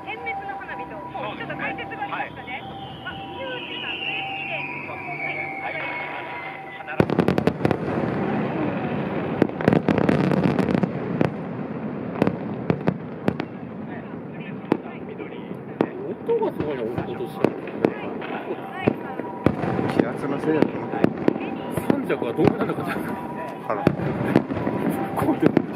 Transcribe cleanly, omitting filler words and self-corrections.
点滅の花火と、もうちょっと解説がありましたね。ユージさん、それ付きで。はい。 音がすごいの、音として。 気圧のせいだと思う。 三着はどうなるのかな。 あら。 こうでも。